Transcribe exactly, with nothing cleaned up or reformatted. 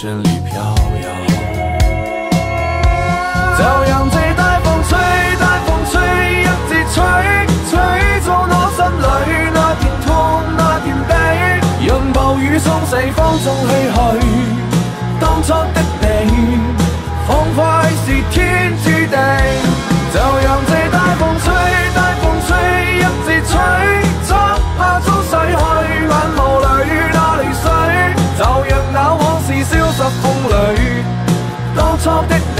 旋律飘摇。 就讓這大風吹，大風吹，一直吹，吹咗我心裏那片痛，那片悲。讓暴雨沖洗放縱唏噓，當初的你，彷彿是天注定。就讓這大風吹，大風吹，一直吹，作下早逝去，眼眸裏那淚水，就讓那往事消失風裏，當初的